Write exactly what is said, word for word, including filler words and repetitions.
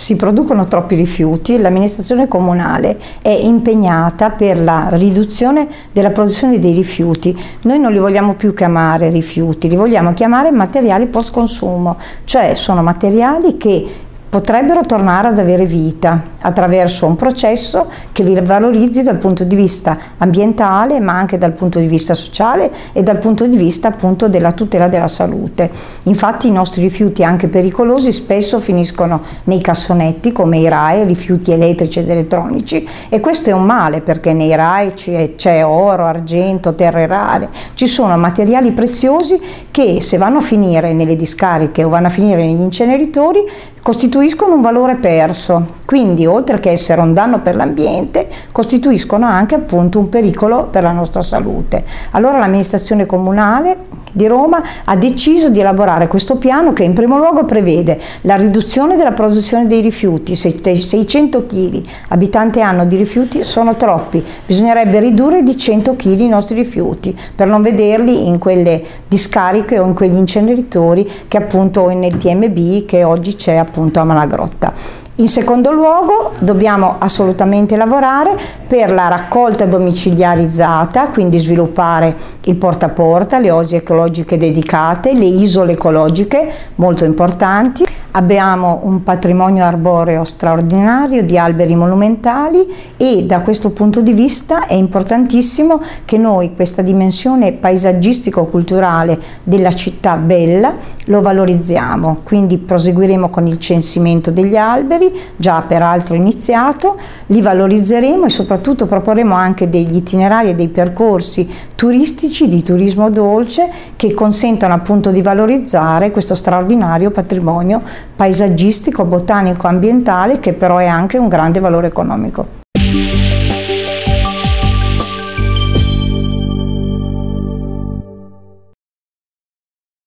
si producono troppi rifiuti, l'amministrazione comunale è impegnata per la riduzione della produzione dei rifiuti. Noi non li vogliamo più chiamare rifiuti, li vogliamo chiamare materiali post consumo, cioè sono materiali che potrebbero tornare ad avere vita attraverso un processo che li valorizzi dal punto di vista ambientale, ma anche dal punto di vista sociale e dal punto di vista appunto della tutela della salute. Infatti i nostri rifiuti anche pericolosi spesso finiscono nei cassonetti come i R A E, rifiuti elettrici ed elettronici, e questo è un male perché nei R A E c'è oro, argento, terre rare, ci sono materiali preziosi che se vanno a finire nelle discariche o vanno a finire negli inceneritori costituiscono un valore perso, quindi oltre che essere un danno per l'ambiente costituiscono anche appunto un pericolo per la nostra salute. Allora l'amministrazione comunale di Roma ha deciso di elaborare questo piano che in primo luogo prevede la riduzione della produzione dei rifiuti. seicento chili abitanti anno di rifiuti sono troppi, bisognerebbe ridurre di cento chili i nostri rifiuti per non vederli in quelle discariche o in quegli inceneritori che appunto nel T M B che oggi c'è appunto a Malagrotta. In secondo luogo dobbiamo assolutamente lavorare per la raccolta domiciliarizzata, quindi sviluppare il porta a porta, le oasi ecologiche dedicate, le isole ecologiche molto importanti. Abbiamo un patrimonio arboreo straordinario di alberi monumentali e da questo punto di vista è importantissimo che noi questa dimensione paesaggistico-culturale della città bella lo valorizziamo, quindi proseguiremo con il censimento degli alberi, già peraltro iniziato, li valorizzeremo e soprattutto proporremo anche degli itinerari e dei percorsi turistici di turismo dolce che consentano appunto di valorizzare questo straordinario patrimonio paesaggistico, botanico, ambientale che però è anche un grande valore economico.